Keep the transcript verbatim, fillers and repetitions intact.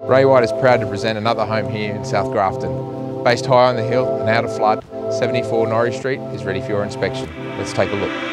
Ray White is proud to present another home here in South Grafton. Based high on the hill and out of flood, seventy-four Norrie Street is ready for your inspection. Let's take a look.